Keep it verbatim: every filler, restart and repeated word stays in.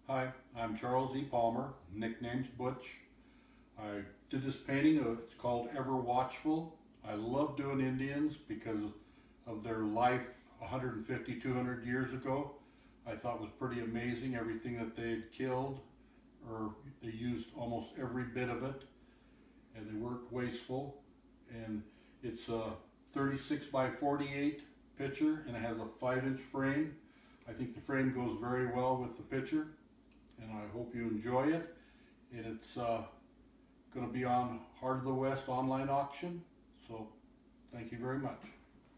Hi, I'm Charles E. Palmer, nicknamed Butch. I did this painting, uh, it's called Ever Watchful. I love doing Indians because of their life one hundred fifty, two hundred years ago. I thought was pretty amazing, everything that they had killed, or they used almost every bit of it, and they weren't wasteful. And it's a thirty-six by forty-eight picture, and it has a five inch frame. I think the frame goes very well with the picture, and I hope you enjoy it. And it's uh, going to be on Heart of the West online auction, so thank you very much.